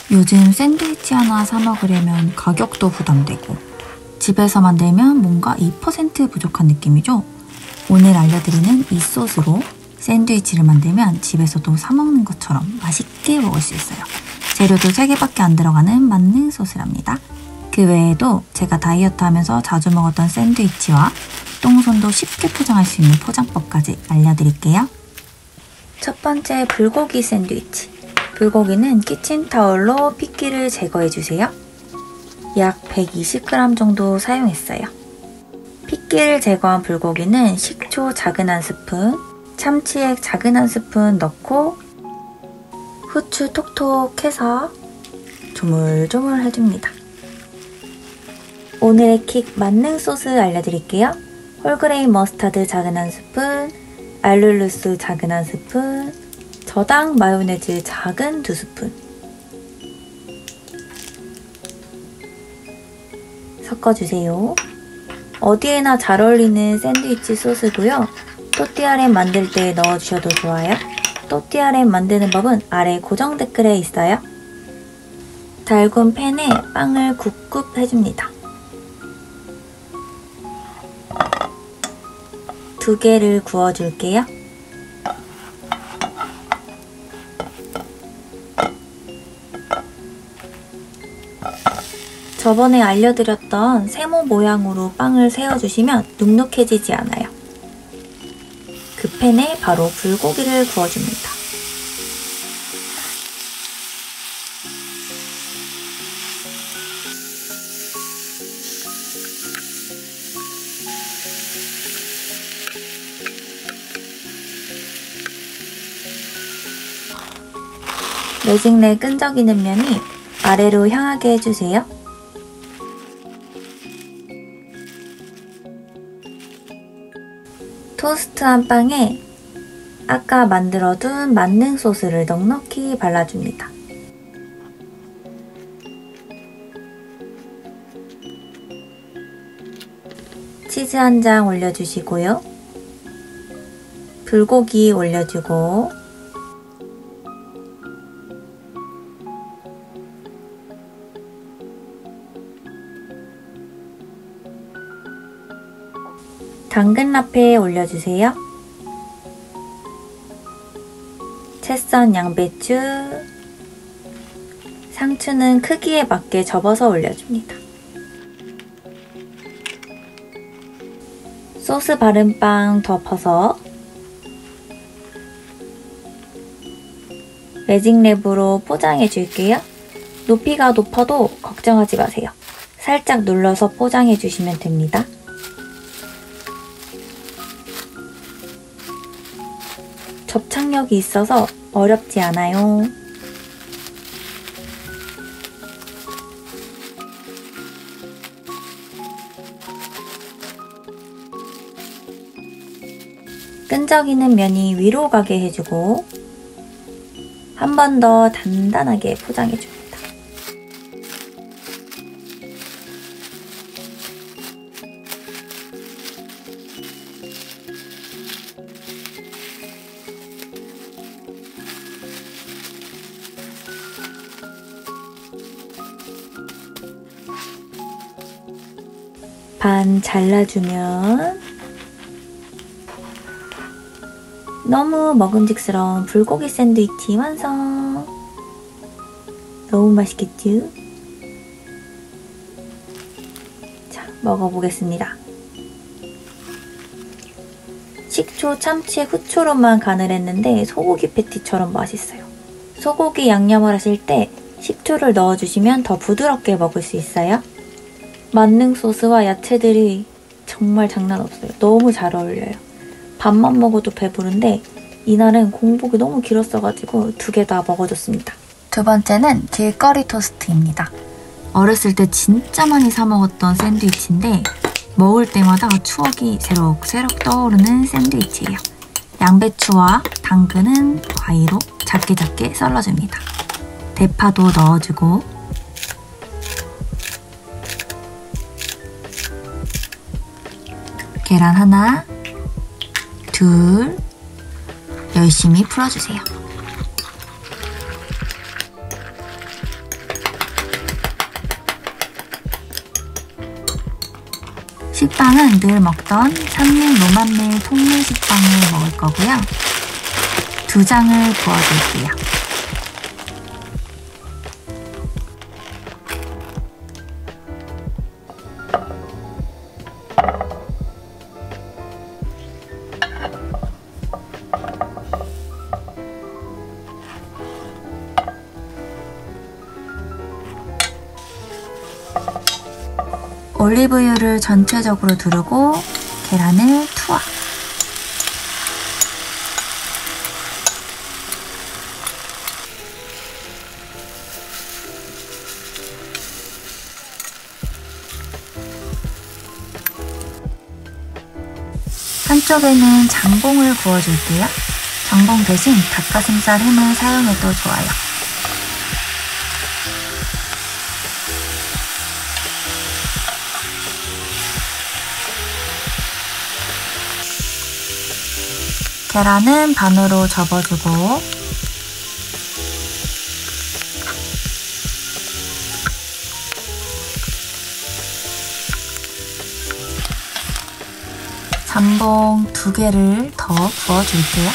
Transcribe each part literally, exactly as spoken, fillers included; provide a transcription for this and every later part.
요즘 샌드위치 하나 사 먹으려면 가격도 부담되고 집에서 만들면 뭔가 이 퍼센트 부족한 느낌이죠? 오늘 알려드리는 이 소스로 샌드위치를 만들면 집에서도 사 먹는 것처럼 맛있게 먹을 수 있어요. 재료도 세 개밖에 안 들어가는 만능 소스랍니다. 그 외에도 제가 다이어트 하면서 자주 먹었던 샌드위치와 똥손도 쉽게 포장할 수 있는 포장법까지 알려드릴게요. 첫 번째, 불고기 샌드위치. 불고기는 키친타올로 핏기를 제거해주세요. 약 백이십 그램 정도 사용했어요. 핏기를 제거한 불고기는 식초 작은 한 스푼, 참치액 작은 한 스푼 넣고 후추 톡톡 해서 조물조물 해줍니다. 오늘의 킥 만능 소스 알려드릴게요. 홀그레인 머스타드 작은 한 스푼, 알룰루스 작은 한 스푼, 저당 마요네즈 작은 두 스푼 섞어주세요. 어디에나 잘 어울리는 샌드위치 소스고요. 또띠아랩 만들 때 넣어주셔도 좋아요. 또띠아랩 만드는 법은 아래 고정 댓글에 있어요. 달군 팬에 빵을 굽굽 해줍니다. 두 개를 구워줄게요. 저번에 알려드렸던 세모 모양으로 빵을 세워주시면 눅눅해지지 않아요. 그 팬에 바로 불고기를 구워줍니다. 매직 내 끈적이는 면이 아래로 향하게 해주세요. 토스트한 빵에 아까 만들어둔 만능 소스를 넉넉히 발라줍니다. 치즈 한 장 올려주시고요. 불고기 올려주고 당근 라페 올려주세요. 채 썬 양배추, 상추는 크기에 맞게 접어서 올려줍니다. 소스 바른 빵 덮어서 매직랩으로 포장해 줄게요. 높이가 높아도 걱정하지 마세요. 살짝 눌러서 포장해 주시면 됩니다. 접착력이 있어서 어렵지 않아요. 끈적이는 면이 위로 가게 해주고 한 번 더 단단하게 포장해줍니다. 반 잘라주면 너무 먹음직스러운 불고기 샌드위치 완성! 너무 맛있겠죠? 자, 먹어보겠습니다. 식초, 참치, 후추로만 간을 했는데 소고기 패티처럼 맛있어요. 소고기 양념을 하실 때 식초를 넣어주시면 더 부드럽게 먹을 수 있어요. 만능 소스와 야채들이 정말 장난 없어요. 너무 잘 어울려요. 밥만 먹어도 배부른데 이날은 공복이 너무 길었어가지고 두 개 다 먹어줬습니다. 두 번째는 길거리 토스트입니다. 어렸을 때 진짜 많이 사 먹었던 샌드위치인데 먹을 때마다 추억이 새록새록 떠오르는 샌드위치예요. 양배추와 당근은 가위로 작게 작게 썰어줍니다. 대파도 넣어주고 계란 하나, 둘, 열심히 풀어주세요. 식빵은 늘 먹던 삼육 노만밀 통밀 식빵을 먹을 거고요. 두 장을 부어줄게요. 올리브유를 전체적으로 두르고 계란을 투하. 한쪽에는 장봉을 구워줄게요. 장봉 대신 닭가슴살 햄을 사용해도 좋아요. 계란은 반으로 접어주고 잠봉 두 개를 더 구워줄게요.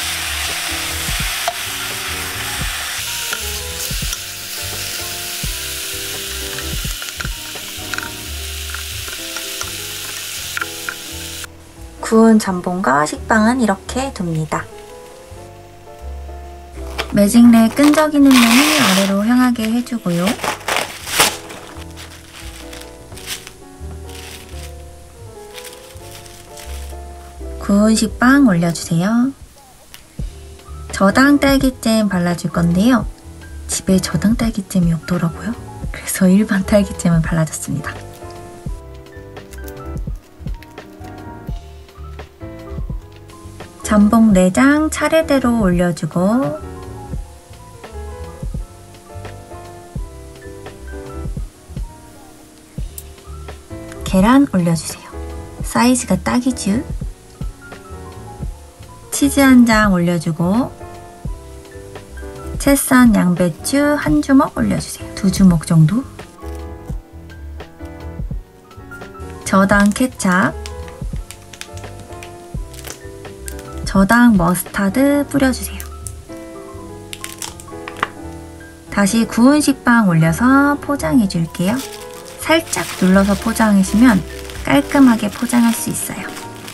구운 잠봉과 식빵은 이렇게 둡니다. 매직내 끈적이는 면을 아래로 향하게 해주고요. 구운 식빵 올려주세요. 저당 딸기잼 발라줄 건데요. 집에 저당 딸기잼이 없더라고요. 그래서 일반 딸기잼을 발라줬습니다. 잠봉 네 장 차례대로 올려주고 계란 올려주세요. 사이즈가 딱이죠? 치즈 한 장 올려주고 채 썬 양배추 한 주먹 올려주세요. 두 주먹 정도. 저당 케찹, 저당 머스타드 뿌려주세요. 다시 구운 식빵 올려서 포장해 줄게요. 살짝 눌러서 포장해주면 깔끔하게 포장할 수 있어요.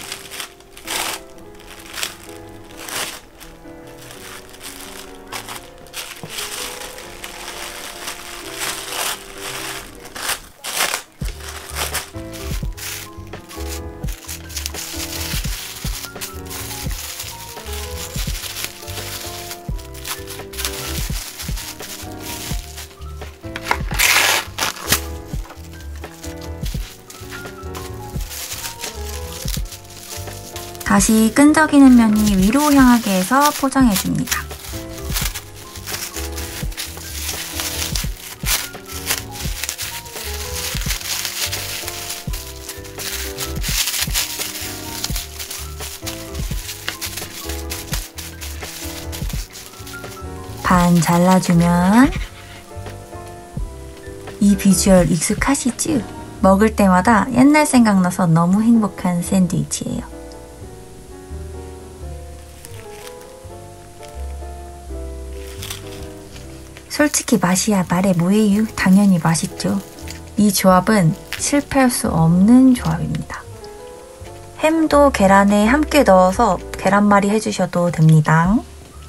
다시 끈적이는 면이 위로 향하게 해서 포장해줍니다. 반 잘라주면 이 비주얼 익숙하시죠? 먹을 때마다 옛날 생각나서 너무 행복한 샌드위치예요. 솔직히 맛이야 말해 뭐예요? 당연히 맛있죠. 이 조합은 실패할 수 없는 조합입니다. 햄도 계란에 함께 넣어서 계란말이 해주셔도 됩니다.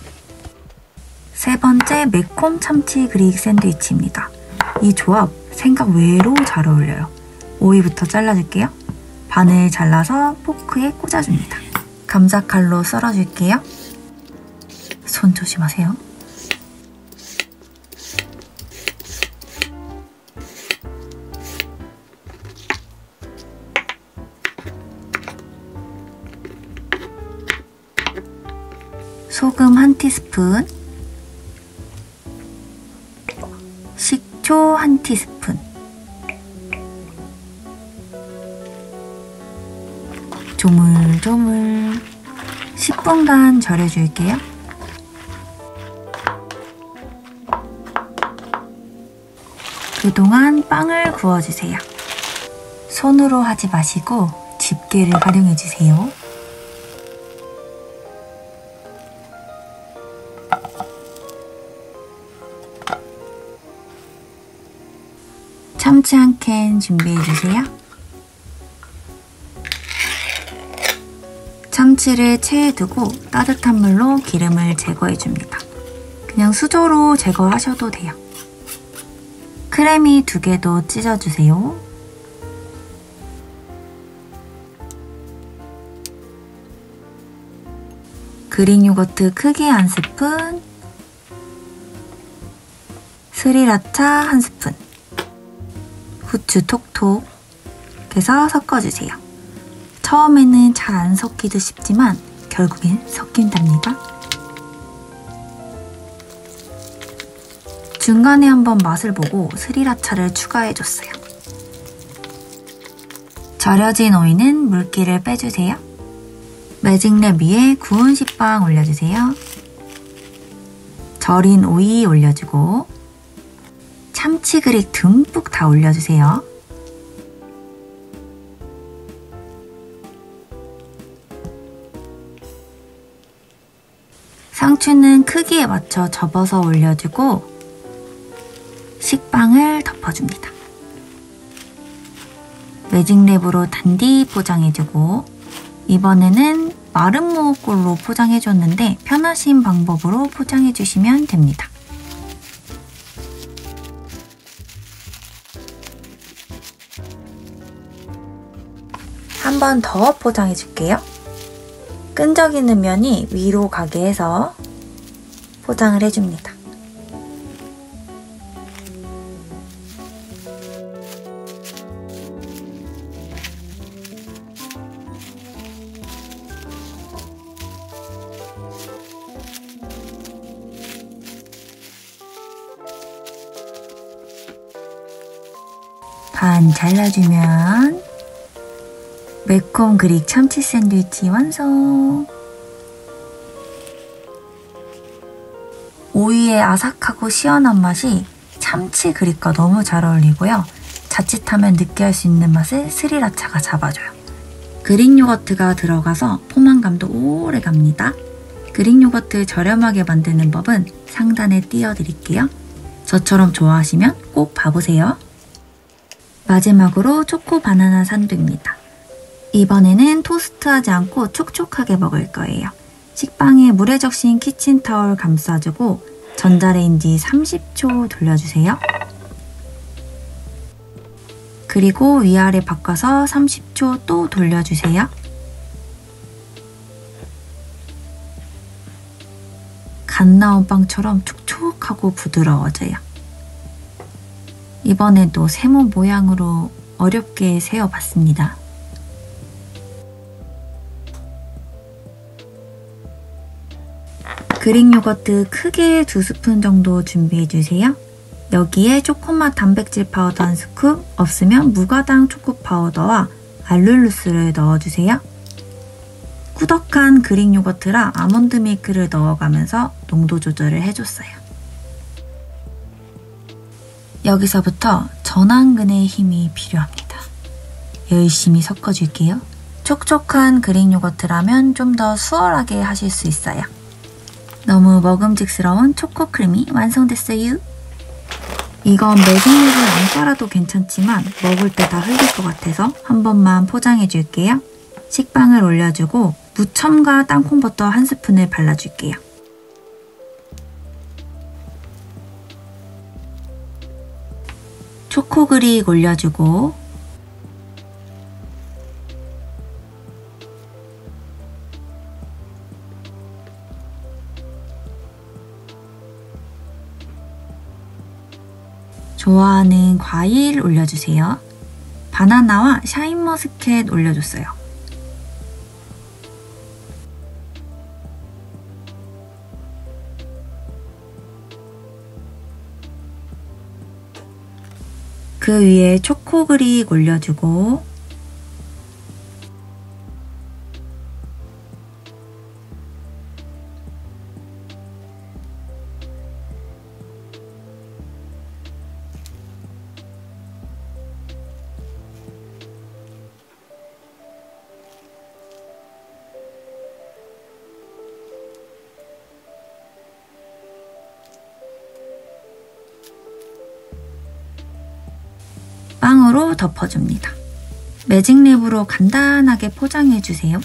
세 번째 매콤 참치 그릭 샌드위치입니다. 이 조합 생각 외로 잘 어울려요. 오이부터 잘라줄게요. 반을 잘라서 포크에 꽂아줍니다. 감자칼로 썰어줄게요. 손 조심하세요. 소금 한 티스푼, 식초 한 티스푼, 조물조물 십 분간 절여줄게요. 그동안 빵을 구워주세요. 손으로 하지 마시고 집게를 활용해주세요. 참치 한 캔 준비해주세요. 참치를 체에 두고 따뜻한 물로 기름을 제거해줍니다. 그냥 수저로 제거하셔도 돼요. 크래미 두 개도 찢어주세요. 그릭 요거트 크게 한 스푼, 스리라차 한 스푼, 후추 톡톡 해서 섞어주세요. 처음에는 잘 안 섞이듯 싶지만 결국엔 섞인답니다. 중간에 한번 맛을 보고 스리라차를 추가해줬어요. 절여진 오이는 물기를 빼주세요. 매직랩 위에 구운 식빵 올려주세요. 절인 오이 올려주고 참치 그릭 듬뿍 다 올려주세요. 상추는 크기에 맞춰 접어서 올려주고 식빵을 덮어줍니다. 매직랩으로 단디 포장해주고 이번에는 마른 무엇골로 포장해줬는데 편하신 방법으로 포장해주시면 됩니다. 한 번 더 포장해줄게요. 끈적이는 면이 위로 가게 해서 포장을 해줍니다. 반 잘라주면 매콤 그릭 참치 샌드위치 완성! 오이의 아삭하고 시원한 맛이 참치 그릭과 너무 잘 어울리고요. 자칫하면 느끼할 수 있는 맛을 스리라차가 잡아줘요. 그릭 요거트가 들어가서 포만감도 오래 갑니다. 그릭 요거트 저렴하게 만드는 법은 상단에 띄워드릴게요. 저처럼 좋아하시면 꼭 봐보세요. 마지막으로 초코 바나나 산두입니다. 이번에는 토스트하지 않고 촉촉하게 먹을 거예요. 식빵에 물에 적신 키친타올 감싸주고 전자레인지 삼십 초 돌려주세요. 그리고 위아래 바꿔서 삼십 초 또 돌려주세요. 갓 나온 빵처럼 촉촉하고 부드러워져요. 이번에도 세모 모양으로 어렵게 세어봤습니다. 그릭 요거트 크게 두 스푼 정도 준비해주세요. 여기에 초코맛 단백질 파우더 한 스쿱, 없으면 무가당 초코 파우더와 알룰루스를 넣어주세요. 꾸덕한 그릭 요거트라 아몬드 밀크를 넣어가면서 농도 조절을 해줬어요. 여기서부터 전완근의 힘이 필요합니다. 열심히 섞어줄게요. 촉촉한 그릭 요거트라면 좀 더 수월하게 하실 수 있어요. 너무 먹음직스러운 초코 크림이 완성됐어요. 이건 매직랩을 안 깔아도 괜찮지만 먹을 때 다 흘릴 것 같아서 한 번만 포장해줄게요. 식빵을 올려주고 무첨가 땅콩버터 한 스푼을 발라줄게요. 초코그릭 올려주고 좋아하는 과일 올려주세요. 바나나와 샤인머스켓 올려줬어요. 그 위에 초코그릭 올려주고 빵으로 덮어줍니다. 매직랩으로 간단하게 포장해주세요.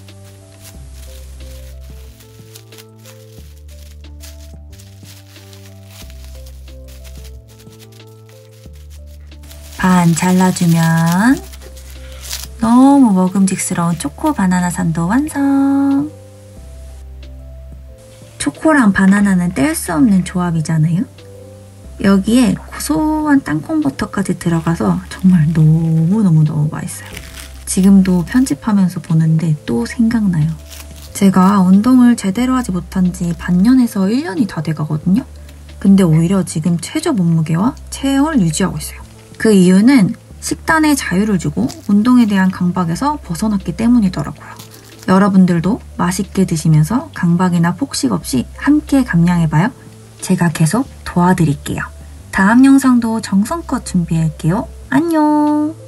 반 잘라주면 너무 먹음직스러운 초코 바나나 산도 완성! 초코랑 바나나는 뗄 수 없는 조합이잖아요? 여기에 고소한 땅콩버터까지 들어가서 정말 너무너무너무 맛있어요. 지금도 편집하면서 보는데 또 생각나요. 제가 운동을 제대로 하지 못한 지 반년에서 일 년이 다 돼가거든요. 근데 오히려 지금 최저 몸무게와 체형을 유지하고 있어요. 그 이유는 식단에 자유를 주고 운동에 대한 강박에서 벗어났기 때문이더라고요. 여러분들도 맛있게 드시면서 강박이나 폭식 없이 함께 감량해봐요. 제가 계속 도와드릴게요. 다음 영상도 정성껏 준비할게요. 안녕!